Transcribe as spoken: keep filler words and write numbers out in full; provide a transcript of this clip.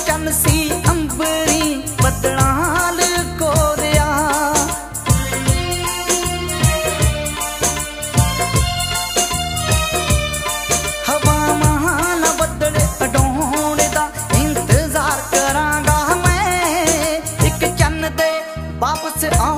चन सी अंबरी बदलाल कोरिया। हवा महान बदले अडोने दा इंतजार करांगा मैं, एक चन दे वापस आ